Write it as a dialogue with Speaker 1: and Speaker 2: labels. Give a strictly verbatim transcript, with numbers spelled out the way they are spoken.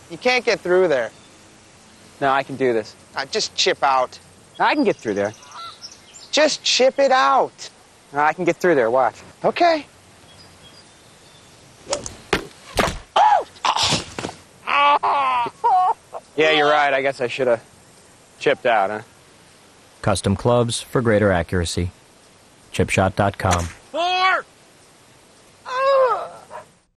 Speaker 1: You can't get through there.
Speaker 2: No, I can do this.
Speaker 1: Uh, just chip out.
Speaker 2: I can get through there.
Speaker 1: Just chip it out.
Speaker 2: No, I can get through there, watch.
Speaker 1: Okay.
Speaker 2: Yeah, you're right. I guess I should have chipped out, huh?
Speaker 3: Custom clubs for greater accuracy. chip shot dot com